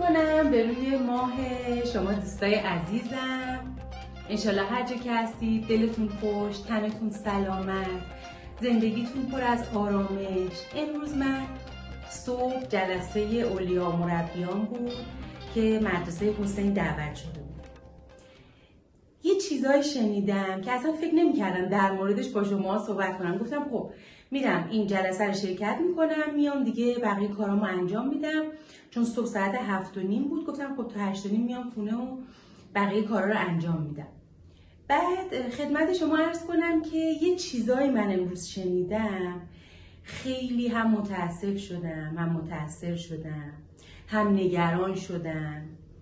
میکنم به روی ماه شما دوستای عزیزم. انشالله هر جا که هستید دلتون خوش، تنتون سلامت، زندگیتون پر از آرامش. امروز من صبح جلسه اولیا مربیان بود که مدرسه حسین دعوت شده بود. یه چیزایی شنیدم که اصلا فکر نمی‌کردم در موردش با شما صحبت کنم. گفتم خب میرم این جلسه رو شرکت میکنم، میام دیگه بقیه کارامو انجام میدم، چون صبح ساعت 7:30 بود. گفتم خب تا 8:30 میام خونه و بقیه کارا رو انجام میدم. بعد خدمت شما عرض کنم که یه چیزایی من امروز شنیدم، خیلی هم متاسف شدم، هم متاثر شدم، هم نگران شدم.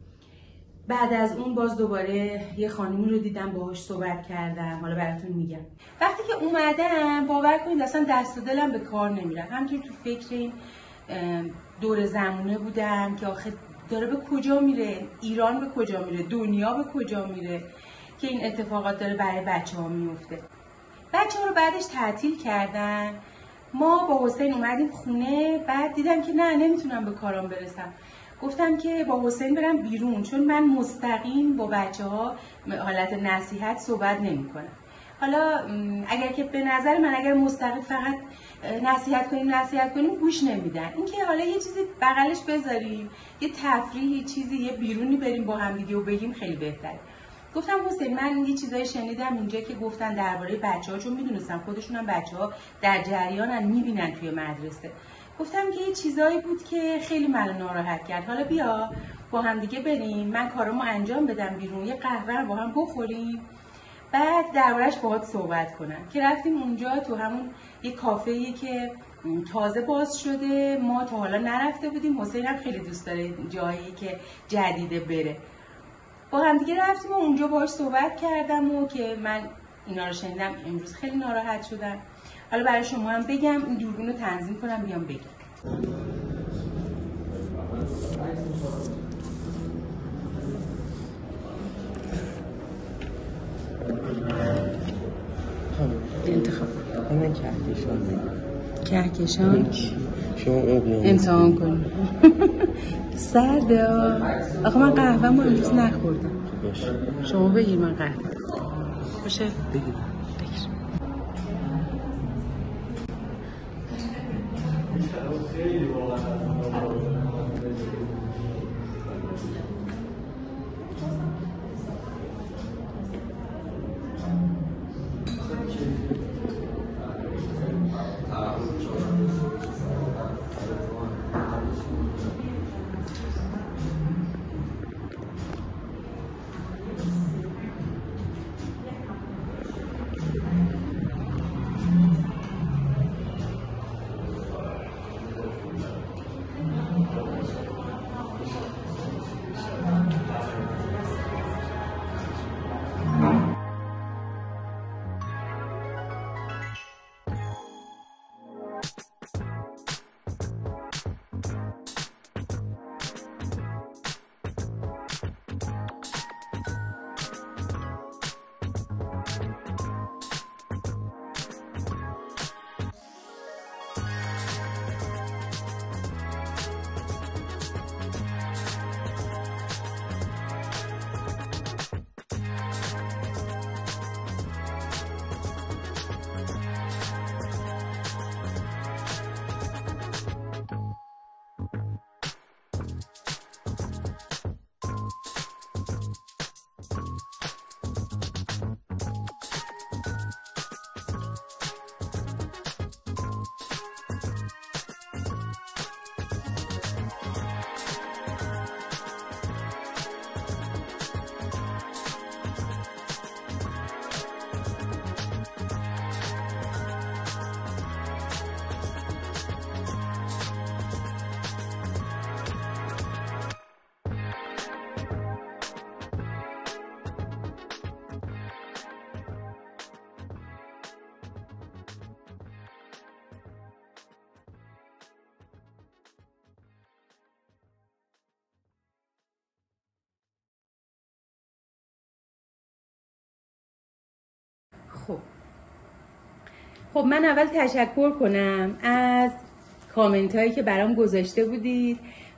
بعد از اون باز دوباره یه خانمی رو دیدم، باهاش صحبت کردم، حالا براتون میگم. وقتی که اومدم باور کنید اصلا دست و دلم به کار نمیرفت. همینطور تو فکر این دور زمونه بودم که آخه داره به کجا میره، ایران به کجا میره، دنیا به کجا میره که این اتفاقات داره برای بچه‌ها میفته. بچه‌ها رو بعدش تعطیل کردن. ما با حسین اومدیم خونه، بعد دیدم که نه نمیتونم به کارام برسم. گفتم که با حسین برم بیرون، چون من مستقیم با بچه‌ها حالت نصیحت صحبت نمی‌کنم. حالا اگر که به نظر من اگر مستقیم فقط نصیحت کنیم گوش نمیدن. اینکه حالا یه چیزی بغلش بذاریم، یه تفریحی چیزی، یه بیرونی بریم با هم دیگه و بگیم خیلی بهتره. گفتم حسین من یه چیزایی شنیدم اینجا که گفتن درباره بچه‌ها، چون میدونستم خودشون هم بچه‌ها در جریانن، میبینن توی مدرسه. گفتم که یه چیزایی بود که خیلی منو ناراحت کرد. حالا بیا با هم دیگه بریم، من کارامو انجام بدم بیرون، یه قهوه رو با هم بخوریم، بعد دربارش باهات صحبت کنم. که رفتیم اونجا تو همون یه کافه‌ای که تازه باز شده، ما تا حالا نرفته بودیم. حسین هم خیلی دوست داره جایی که جدیده بره. با هم دیگه رفتیم و اونجا باهاش صحبت کردم و که من اینا رو شنیدم امروز خیلی ناراحت شدم. حالا برای شما هم بگم، این دوربین رو تنظیم کنم بیام بگم. انتخاب من کهکشان شما امتحان کنیم. سرده آخه من قهوه‌مو امروز نخوردم. باشه شما بگیر من قهوه باشه بگیر. خب من اول تشکر کنم از کامنت هایی که برام گذاشته بودید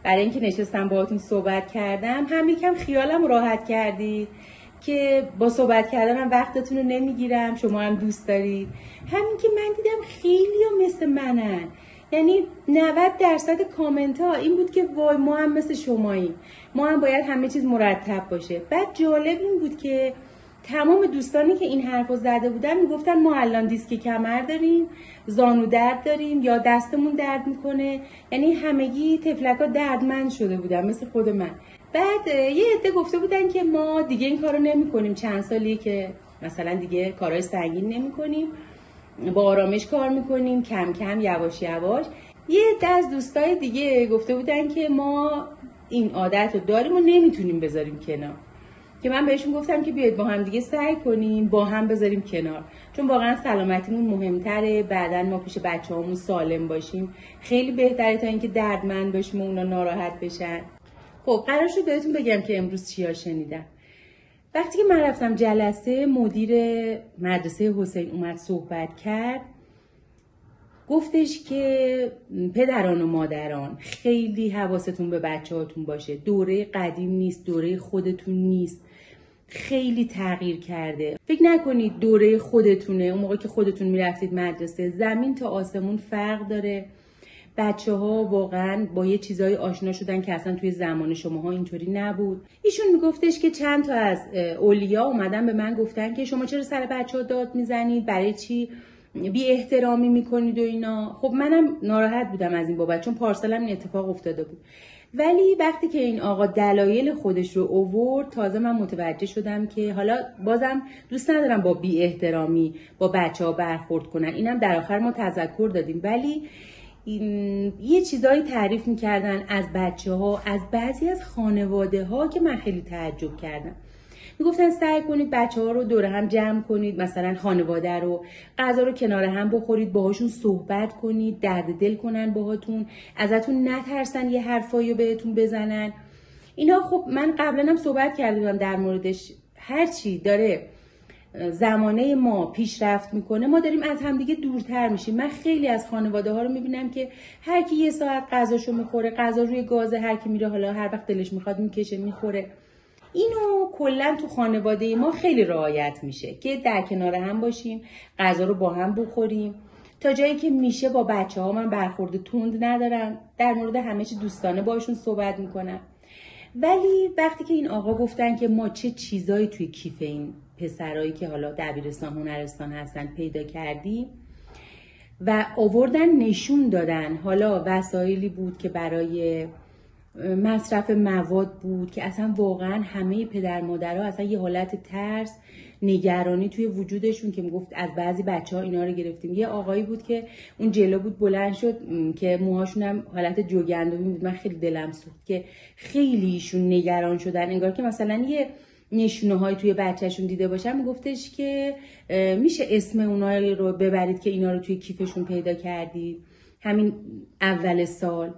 برای اینکه نشستم باهاتون صحبت کردم، هم یکم خیالم راحت کردید که با صحبت کردنم وقتتون رو نمیگیرم، شما هم دوست دارید. همین که من دیدم خیلی ها مثل منن، یعنی 90% کامنت ها این بود که وای ما هم مثل شماییم، ما هم باید همه چیز مرتب باشه. بعد جالب این بود که تمام دوستانی که این حرفو زده بودن میگفتن ما الان دیسک کمر داریم، زانو درد داریم یا دستمون درد میکنه، یعنی همگی تفلکا دردمند شده بودن مثل خود من. بعد یه عده گفته بودن که ما دیگه این کارو نمیکنیم، چند سالیه که مثلا دیگه کارهای سنگین نمیکنیم، با آرامش کار میکنیم، کم کم یواش یواش. یه عده از دوستای دیگه گفته بودن که ما این عادت رو داریم و نمیتونیم بذاریم کنار، که من بهشون گفتم که بیاید با هم دیگه سعی کنیم با هم بذاریم کنار، چون واقعا سلامتیمون مهمتره. بعدن ما پیش بچه‌هامون سالم باشیم خیلی بهتره تا اینکه دردمند باشیم و اونا ناراحت بشن. خب قرار شد بهتون بگم که امروز چیا شنیدم. وقتی که من رفتم جلسه، مدیر مدرسه حسین اومد صحبت کرد، گفتش که پدران و مادران خیلی حواستون به بچه‌هاتون باشه، دوره قدیم نیست، دوره خودتون نیست، خیلی تغییر کرده. فکر نکنید دوره خودتونه، اون موقع که خودتون میرفتید مدرسه زمین تا آسمون فرق داره. بچه‌ها واقعا با یه چیزای آشنا شدن که اصلا توی زمان شماها اینطوری نبود. ایشون میگفتش که چند تا از اولیا اومدن به من گفتن که شما چرا سر بچه‌ها داد میزنید، برای چی بی احترامی میکنید و اینا. خب منم ناراحت بودم از این بابت، چون پارسالم این اتفاق افتاده بود. ولی وقتی که این آقا دلایل خودش رو آورد، تازه من متوجه شدم که حالا بازم دوست ندارم با بی احترامی با بچه‌ها برخورد کنن. اینم در آخر ما تذکر دادیم، ولی یه چیزایی تعریف میکردن از بچه‌ها، از بعضی از خانواده ها که من خیلی تعجب کردم. میگفتن سعی کنید بچه‌ها رو دور هم جمع کنید، مثلا خانواده رو، غذا رو کنار هم بخورید، باهاشون صحبت کنید، درد دل کنن باهاتون، ازتون نترسن یه حرفایی رو بهتون بزنن. اینا خب من قبلا هم صحبت کردم در موردش. هرچی داره زمانه ما پیشرفت میکنه، ما داریم از همدیگه دورتر میشیم. من خیلی از خانواده ها رو میبینم که هر کی یه ساعت غذاشو میخوره، غذا روی گازه، هر کی میره حالا هر وقت دلش میخواد میکشه میخوره. اینو کلا تو خانواده ما خیلی رعایت میشه که در کنار هم باشیم، غذا رو با هم بخوریم. تا جایی که میشه با بچه‌ها من برخورد تند ندارم، در مورد همه چی دوستانه باشون صحبت میکنم. ولی وقتی که این آقا گفتن که ما چه چیزایی توی کیف این پسرایی که حالا دبیرستان هنرستان هستن پیدا کردیم و آوردن نشون دادن، حالا وسایلی بود که برای مصرف مواد بود که اصلا واقعا همه پدر مادرها اصلا یه حالت ترس، نگرانی توی وجودشون که میگفت از بعضی بچه‌ها اینا رو گرفتیم. یه آقایی بود که اون جلو بود بلند شد که موهاشون هم حالت جوگندمی بود، من خیلی دلم سوخت که خیلی ایشون نگران شدن، انگار که مثلا یه نشونه های توی بچه‌شون دیده باشن. میگفتش که میشه اسم اونها رو ببرید که اینا رو توی کیفشون پیدا کردید همین اول سال.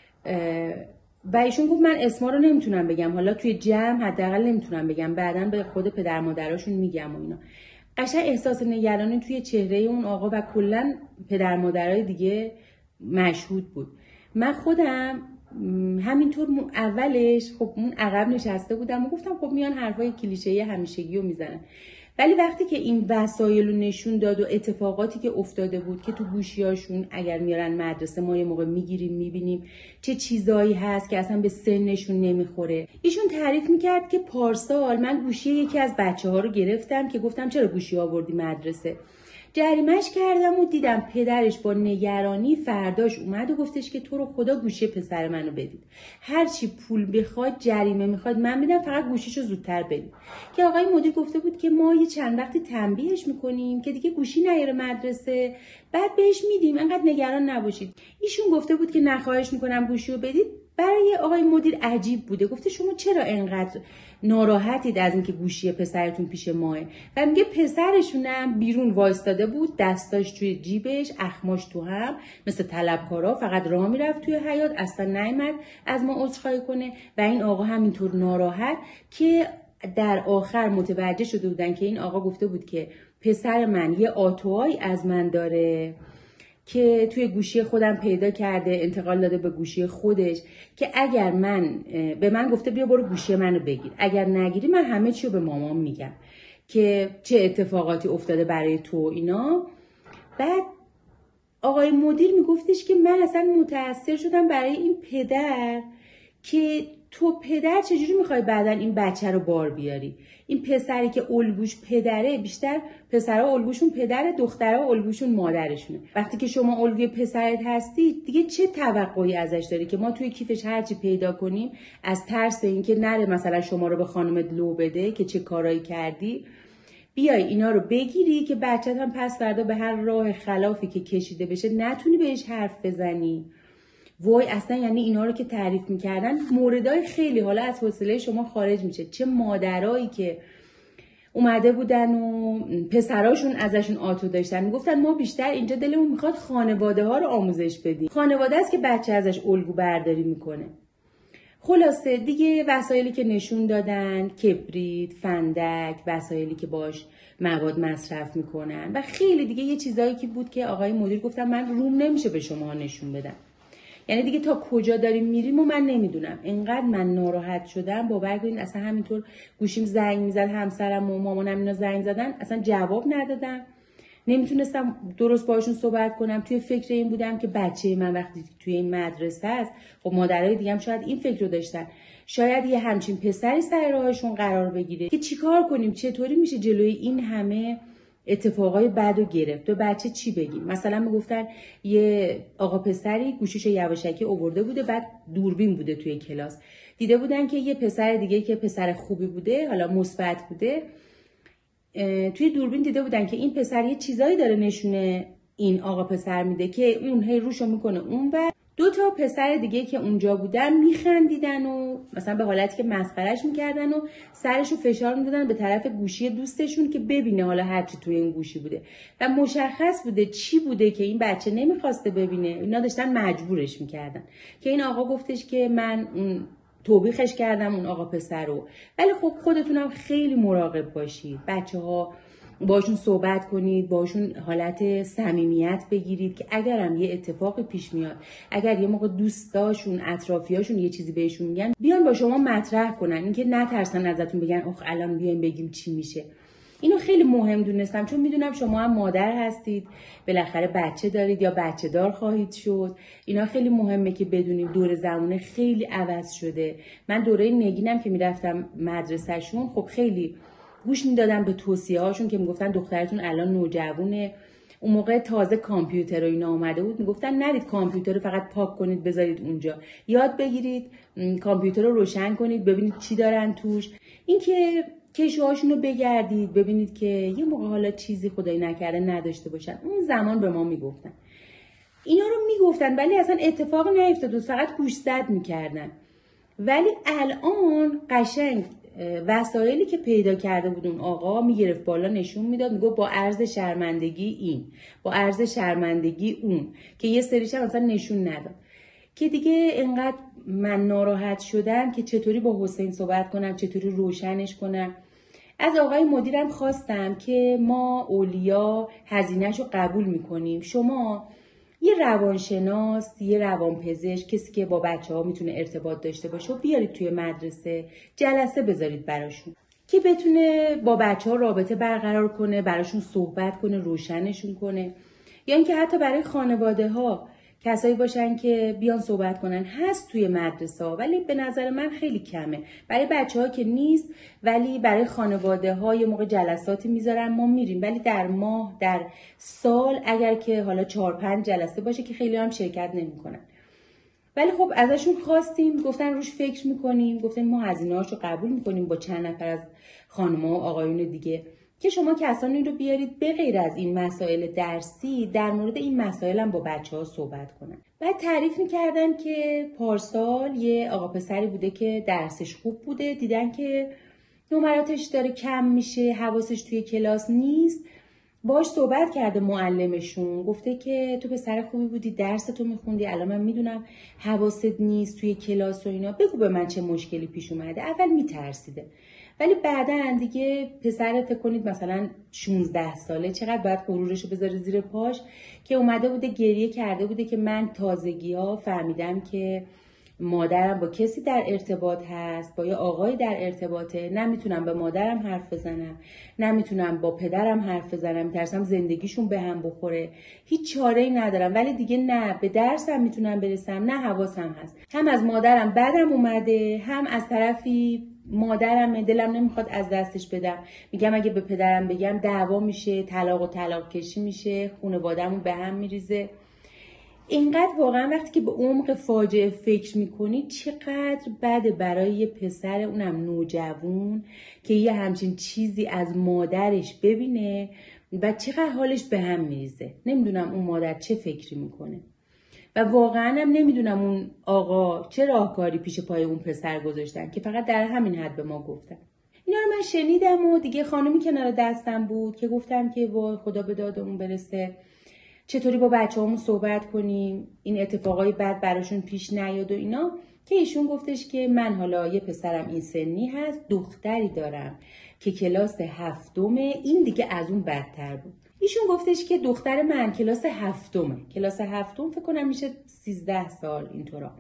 و ایشون گفت من اسما رو نمیتونم بگم، حالا توی جمع حداقل نمیتونم بگم، بعداً به خود پدر مادراشون میگم و اینا. قشنگ احساس نگرانی توی چهره اون آقا و کلا پدر مادرای دیگه مشهود بود. من خودم همینطور اولش خب اون عقب نشسته بودم و گفتم خب میان حرفای کلیشه‌ای همیشگی رو میزنن. ولی وقتی که این وسایل رو نشون داد و اتفاقاتی که افتاده بود که تو گوشیاشون اگر میارن مدرسه ما یه موقع میگیریم میبینیم چه چیزایی هست که اصلا به سنشون نمیخوره. ایشون تعریف میکرد که پارسال من گوشی یکی از بچه‌ها رو گرفتم که گفتم چرا گوشی آوردی مدرسه، جریمش کردم و دیدم پدرش با نگرانی فرداش اومد و گفتش که تو رو خدا گوشی پسر منو بدید، هرچی پول بخواد جریمه میخواد من میدم، فقط گوشیشو زودتر بدید. که آقای مدیر گفته بود که ما یه چند وقتی تنبیهش میکنیم که دیگه گوشی نیاره مدرسه، بعد بهش میدیم، انقدر نگران نباشید. ایشون گفته بود که نخواهش میکنم گوشیو بدید. برای آقای مدیر عجیب بوده، گفته شما چرا انقدر ناراحتید از اینکه گوشی پسرتون پیش ماه؟ و میگه پسرشونم بیرون وایستاده بود، دستاش توی جیبش، اخماش تو هم، مثل طلبکارا فقط راه میرفت توی حیاط، اصلا نیامد از ما عذرخواهی کنه. و این آقا همینطور ناراحت که در آخر متوجه شده بودن که این آقا گفته بود که پسر من یه آتوهایی از من داره که توی گوشی خودم پیدا کرده، انتقال داده به گوشی خودش که اگر به من گفته بیا برو گوشی منو بگیر، اگر نگیری من همه چی رو به مامان میگم که چه اتفاقاتی افتاده برای تو اینا. بعد آقای مدیر میگفتش که من اصلا متأثر شدم برای این پدر که تو پدر چجوری میخوای بعداً این بچه رو بار بیاری؟ این پسری که الگوش پدره، بیشتر پسرها الگوشون پدره، دخترها الگوشون مادرشونه. وقتی که شما الگوی پسرت هستی دیگه چه توقعی ازش داری که ما توی کیفش هرچی پیدا کنیم از ترس اینکه نره مثلا شما رو به خانمت لو بده که چه کارایی کردی، بیای اینا رو بگیری که بچت هم پس فردا به هر راه خلافی که کشیده بشه نتونی بهش حرف بزنی. وای اصلا یعنی اینا رو که تعریف میکردن موردای خیلی حالا از حوصله شما خارج میشه. چه مادرایی که اومده بودن و پسراشون ازشون آتو داشتن میگفتن ما بیشتر اینجا دلمون میخواد خانواده ها رو آموزش بدیم. خانواده است که بچه ازش الگو برداری میکنه. خلاصه دیگه وسایلی که نشون دادن، کبریت، فندک، وسایلی که باش مواد مصرف میکنن و خیلی دیگه یه چیزایی که بود که آقای مدیر گفتن من روم نمیشه به شما نشون بدم. یعنی دیگه تا کجا داریم میریم و من نمیدونم. اینقدر من ناراحت شدم باور کنید اصلا همینطور گوشیم زنگ میزد، همسرم و مامانم اینا زنگ زدن اصلا جواب ندادم. نمیتونستم درست باشون صحبت کنم. توی فکر این بودم که بچه من وقتی توی این مدرسه است، خب مادرای دیگه هم شاید این فکر رو داشتن، شاید یه همچین پسری سر راهشون قرار بگیره که چیکار کنیم، چطوری میشه جلوی این همه اتفاقای بد رو گرفت. به بچه چی بگیم؟ مثلا میگفتن یه آقا پسری گوشیشو یواشکی آورده بوده، بعد دوربین بوده توی کلاس، دیده بودن که یه پسر دیگه که پسر خوبی بوده، حالا مثبت بوده، توی دوربین دیده بودن که این پسر یه چیزایی داره نشونه این آقا پسر میده که اون هی روشو میکنه اون و دو تا پسر دیگه که اونجا بودن میخندیدن و مثلا به حالتی که مسخرهش میکردن و سرشو فشار میدادن به طرف گوشی دوستشون که ببینه حالا هرچی توی این گوشی بوده و مشخص بوده چی بوده که این بچه نمیخواسته ببینه. اینا داشتن مجبورش میکردن که این آقا گفتش که من اون توبیخش کردم اون آقا پسر رو. ولی خب خودتونم خیلی مراقب باشید، بچه ها باشون صحبت کنید، باشون حالت صمیمیت بگیرید که اگرم یه اتفاقی پیش میاد، اگر یه موقع دوستاشون اطرافیاشون یه چیزی بهشون میگن بیان با شما مطرح کنن، اینکه نترسن ازتون بگن اخ الان بیایم بگیم چی میشه. اینو خیلی مهم دونستم چون میدونم شما هم مادر هستید، بالاخره بچه دارید یا بچه دار خواهید شد. اینا خیلی مهمه که بدونیم دور زمانه خیلی عوض شده. من دوره نگینم که میرفتم مدرسهشون خب خیلی گوش میدادم به توصیه هاشون که میگفتن دخترتون الان نوجوانه. اون موقع تازه کامپیوتر و اینا اومده بود، میگفتن نرید کامپیوتر رو فقط پاک کنید بذارید اونجا، یاد بگیرید کامپیوتر رو روشن کنید ببینید چی دارن توش. اینکه کشوهاشون رو بگردید ببینید که یه موقع حالا چیزی خدایی نکرده نداشته باشن. اون زمان به ما میگفتن اینا رو میگفتن ولی اصلا اتفاق نیفتاد بود، فقط گوشزد میکردن. ولی الان قشنگ وسایلی که پیدا کرده بود اون آقا میگرفت بالا نشون میداد، میگفت با عرض شرمندگی این، با عرض شرمندگی اون، که یه سریش هم مثلا نشون نداد. که دیگه انقدر من ناراحت شدم که چطوری با حسین صحبت کنم، چطوری روشنش کنم. از آقای مدیرم خواستم که ما اولیا هزینه‌شو قبول میکنیم، شما یه روانشناس، یه روانپزشک، کسی که با بچه‌ها میتونه ارتباط داشته باشه و بیارید توی مدرسه جلسه بذارید براشون که بتونه با بچه‌ها رابطه برقرار کنه، براشون صحبت کنه، روشنشون کنه. یا اینکه حتی برای خانواده‌ها کسایی باشن که بیان صحبت کنن. هست توی مدرسه ها ولی به نظر من خیلی کمه. برای بچه‌ها که نیست ولی برای خانواده‌ها یه موقع جلساتی میذارن، ما میریم، ولی در ماه در سال اگر که حالا 4-5 جلسه باشه که خیلی هم شرکت نمی‌کنن. ولی خب ازشون خواستیم، گفتن روش فکر می‌کنیم، گفتن ما هزینه‌هاشو قبول می‌کنیم با چند نفر از خانم‌ها و آقایون دیگه که شما کسانی رو بیارید به غیر از این مسائل درسی در مورد این مسائل هم با بچه‌ها صحبت کنن. بعد تعریف می‌کردن که پارسال یه آقا پسری بوده که درسش خوب بوده، دیدن که نمراتش داره کم میشه، حواسش توی کلاس نیست، باهاش صحبت کرده معلمشون، گفته که تو پسر خوبی بودی، درستو میخوندی، الان من میدونم حواست نیست توی کلاس و اینا، بگو به من چه مشکلی پیش اومده. اول میترسیده ولی بعدا دیگه پسر فکر کنید مثلا 16 ساله چقدر باید غرورشو بذاره زیر پاش که اومده بوده گریه کرده بوده که من تازگی‌ها فهمیدم که مادرم با کسی در ارتباط هست، با یه آقایی در ارتباطه، نمیتونم به مادرم حرف بزنم، نمیتونم با پدرم حرف بزنم، میترسم زندگیشون به هم بخوره، هیچ چاره‌ای ندارم، ولی دیگه نه به درسم میتونم برسم نه حواسم هست. هم از مادرم بدم اومده، هم از طرفی مادرم دلم نمیخواد از دستش بدم، میگم اگه به پدرم بگم دعوا میشه، طلاق کشی میشه، خانواده‌مون به هم میریزه. اینقدر واقعا وقتی که به عمق فاجعه فکر میکنی چقدر بده برای یه پسر اونم نوجوان که یه همچین چیزی از مادرش ببینه و چقدر حالش به هم میریزه. نمیدونم اون مادر چه فکری میکنه و واقعا هم نمیدونم اون آقا چه راهکاری پیش پای اون پسر گذاشتن که فقط در همین حد به ما گفتن. اینا رو من شنیدم و دیگه خانمی کنار دستم بود که گفتم که وای خدا به دادمون برسه، چطوری با بچه‌هامون صحبت کنیم، این اتفاقای بد براشون پیش نیاد و اینا. که ایشون گفتش که من حالا یه پسرم این سنی هست، دختری دارم که کلاس 7، این دیگه از اون بدتر بود. ایشون گفتش که دختر من کلاس 7، کلاس 7 فکر کنم میشه 13 سال اینطورا.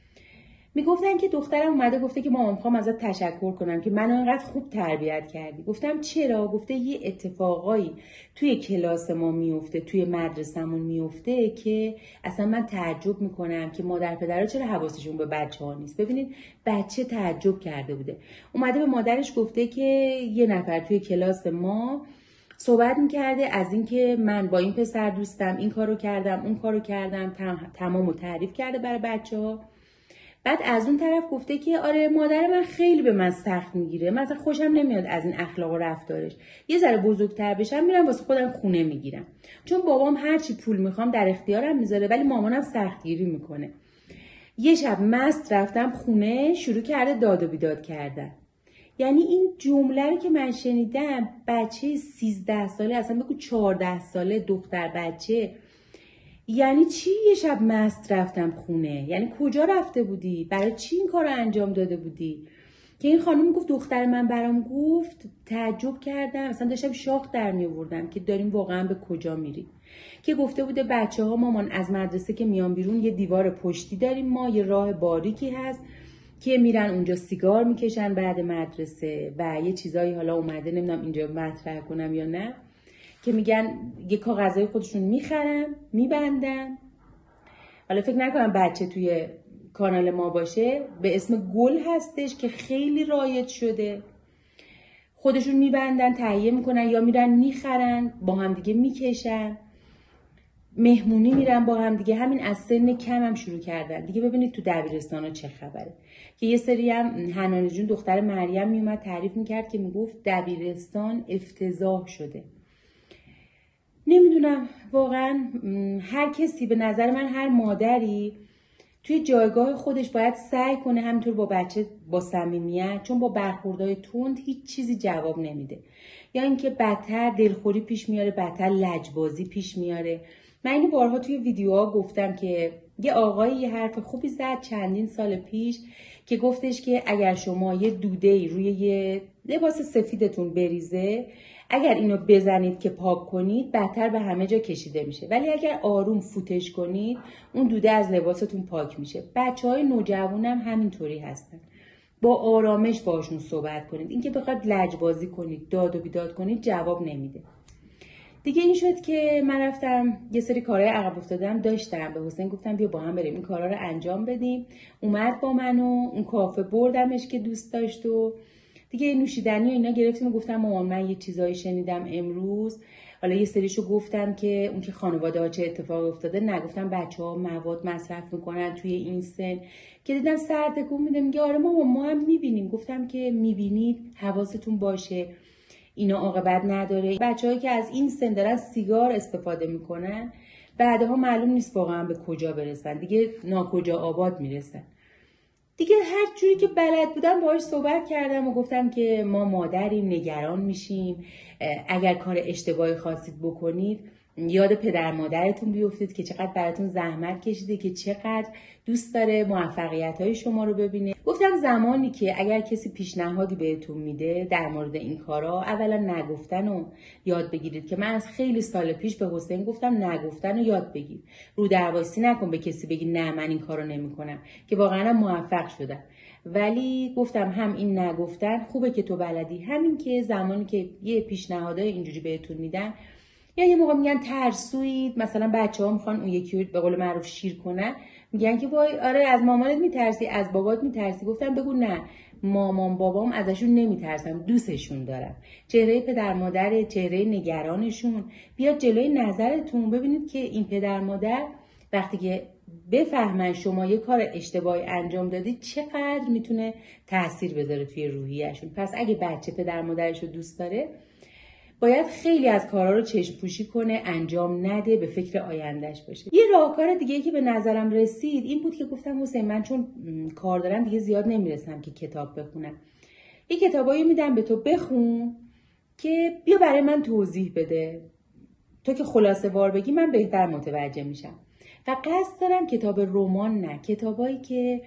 میگفتن که دخترم اومده گفته که مامان میخوام ازت تشکر کنم که منو انقدر خوب تربیت کردی. گفتم چرا؟ گفته یه اتفاقایی توی کلاس ما میفته، توی مدرسمون میفته که اصلا من تعجب میکنم که مادر پدرها چرا حواسشون به بچه‌ها نیست. ببینید بچه تعجب کرده بوده، اومده به مادرش گفته که یه نفر توی کلاس ما صحبت میکرده از اینکه من با این پسر دوستم، این کارو کردم، اون کارو کردم، تمامو تعریف کرده برای بچه‌ها. بعد از اون طرف گفته که آره مادر من خیلی به من سخت میگیره، من اصلا خوشم نمیاد از این اخلاق و رفتارش، یه ذره بزرگتر بشم میرم واسه خودم خونه میگیرم، چون بابام هرچی پول میخوام در اختیارم میذاره ولی مامانم سختگیری میکنه. یه شب مست رفتم خونه، شروع کرده داد و بیداد کردن. یعنی این جمله رو که من شنیدم، بچه 13 ساله، اصلا بگو 14 ساله دختر بچه، یعنی چی یه شب مست رفتم خونه؟ یعنی کجا رفته بودی؟ برای چی این کار رو انجام داده بودی؟ که این خانم گفت دختر من برام گفت، تعجب کردم، اصلا داشتم شاخ در می آوردم که داریم واقعا به کجا میریم. که گفته بوده بچه‌ها مامان از مدرسه که میان بیرون یه دیوار پشتی داریم ما، یه راه باریکی هست که میرن اونجا سیگار میکشن بعد مدرسه و یه چیزایی حالا اومده نمیدونم اینجا مطرح کنم یا نه، که میگن یه کاغذهای خودشون میخرن میبندن. حالا فکر نکنم بچه توی کانال ما باشه، به اسم گل هستش که خیلی رایج شده، خودشون میبندن تهیه میکنن یا میرن میخرن با هم دیگه میکشن، مهمونی میرن با هم دیگه. همین از سن کم هم شروع کردن دیگه. ببینید تو دبیرستان ها چه خبره، که یه سری هم حنانه جون دختر مریم میومد تعریف میکرد که میگفت دبیرستان افتضاح شده. نمیدونم واقعا هر کسی، به نظر من هر مادری توی جایگاه خودش باید سعی کنه همینطور با بچه با صمیمیت، چون با برخوردهای تند هیچ چیزی جواب نمیده، یا اینکه بدتر دلخوری پیش میاره، بدتر لجبازی پیش میاره. من اینو بارها توی ویدیوها گفتم که یه آقایی یه حرف خوبی زد چندین سال پیش که گفتش که اگر شما یه دوده‌ای روی یه لباس سفیدتون بریزه، اگر اینو بزنید که پاک کنید بدتر به همه جا کشیده میشه، ولی اگر آروم فوتش کنید اون دوده از لباستون پاک میشه. بچهای نوجوان هم همینطوری هستن، با آرامش باشون صحبت کنید. اینکه بخواد لجبازی کنید، داد و بیداد کنید، جواب نمیده. دیگه این شد که من رفتم یه سری کارهای عقب افتادم داشتم، به حسین گفتم بیا با هم بریم این کارا رو انجام بدیم. اومد با من و اون کافه بردمش که دوست داشت و دیگه نوشیدنی و اینا گرفتیم و گفتم مامان من یه چیزایی شنیدم امروز. حالا یه سریشو گفتم که اون که خانواده ها چه اتفاقی افتاده، نگفتم بچه‌ها مواد مصرف میکنن توی این سن، که دیدم سر تکون میده میگه آره مامان ما هم میبینیم. گفتم که میبینید حواستون باشه اینا عاقبت نداره. بچه‌هایی که از این سن دارن سیگار استفاده میکنن بعدها معلوم نیست واقعا به کجا برسن، دیگه ناکجا آباد میرسن. دیگه هر جوری که بلد بودم باهاش صحبت کردم و گفتم که ما مادریم، نگران میشیم، اگر کار اشتباهی خواستید بکنید یاد پدر مادرتون بیفتید که چقدر براتون زحمت کشیده، که چقدر دوست داره موفقیت‌های شما رو ببینه. گفتم زمانی که اگر کسی پیشنهادی بهتون میده در مورد این کارا، اولا نگفتن رو یاد بگیرید، که من از خیلی سال پیش به حسین گفتم نگفتن رو یاد بگیر. رو درواسی نکن به کسی بگی نه من این کارو نمی‌کنم، که واقعا موفق شدم. ولی گفتم هم این نگفتن خوبه که تو بلدی، همین که زمانی که یه پیشنهادای اینجوری بهتون میدن یا یه موقع میگن ترسوید، مثلا بچه‌ها میخوان اون یکی رو به قول معروف شیر کنن، میگن که وای آره از مامانت میترسی، از بابات میترسی. گفتم بگو نه، مامان بابام ازشون نمیترسم، دوستشون دارم. چهره پدر مادر، چهره نگرانشون بیاد جلوی نظرتون. ببینید که این پدر مادر وقتی که بفهمن شما یه کار اشتباهی انجام دادید چقدر میتونه تاثیر بذاره توی روحیه‌شون. پس اگه بچه پدر مادرش رو دوست داره باید خیلی از کارها رو چشم پوشی کنه، انجام نده، به فکر آیندهش باشه. یه راهکار دیگه که به نظرم رسید این بود که گفتم حسین من چون کار دارم دیگه زیاد نمیرسم که کتاب بخونم، یه کتابایی میدم به تو بخون که بیا برای من توضیح بده، تو که خلاصه وار بگی من بهتر متوجه میشم. و قصد دارم کتاب رمان نه، کتابایی که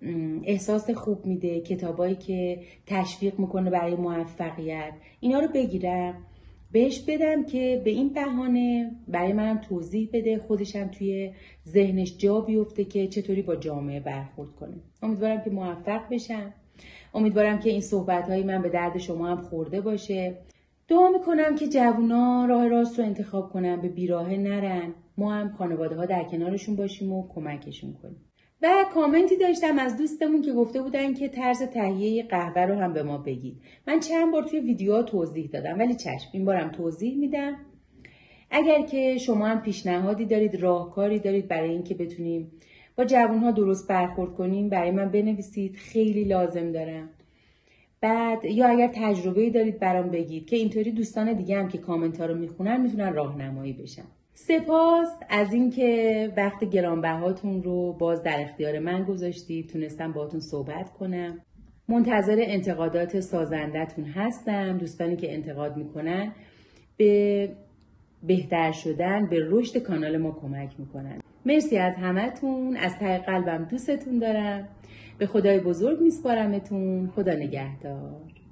احساس خوب میده، کتابایی که تشویق میکنه برای موفقیت، اینا رو بگیرم بهش بدم که به این بهانه برای منم توضیح بده، خودشم توی ذهنش جا بیفته که چطوری با جامعه برخورد کنه. امیدوارم که موفق بشم، امیدوارم که این صحبت‌های من به درد شما هم خورده باشه. دعا میکنم که جوونا راه راست رو انتخاب کنن، به بیراهه نرن، ما هم خانواده ها در کنارشون باشیم و کمکشون کنیم. و کامنتی داشتم از دوستمون که گفته بودن که طرز تهیه قهوه رو هم به ما بگید. من چند بار توی ویدیوها توضیح دادم ولی چشم این بارم توضیح میدم. اگر که شما هم پیشنهادی دارید، راهکاری دارید برای اینکه بتونیم با جوانها درست برخورد کنیم، برای من بنویسید، خیلی لازم دارم. بعد یا اگر تجربه‌ای دارید برام بگید که اینطوری دوستان دیگه هم که کامنت ها رو میخونن میتونن راهنمایی بشن. سپاس از اینکه وقت گرانبهاتون رو باز در اختیار من گذاشتید، تونستم باهاتون صحبت کنم. منتظر انتقادات سازندتون هستم. دوستانی که انتقاد میکنن به بهتر شدن، به رشد کانال ما کمک میکنن. مرسی از همتون، از ته قلبم دوستتون دارم. به خدای بزرگ میسپارمتون. خدا نگهدار.